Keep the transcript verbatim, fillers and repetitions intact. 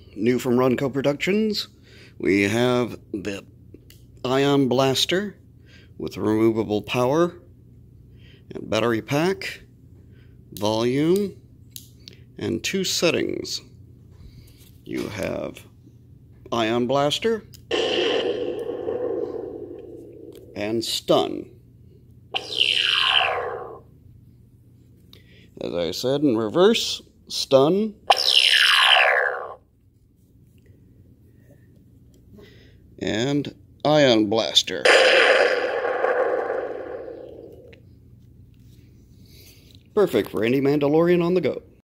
New from Runco Productions, we have the Ion Blaster with removable power and battery pack, volume, and two settings. You have Ion Blaster and Stun. As I said, in reverse, Stun, and Ion Blaster. Perfect for any Mandalorian on the go.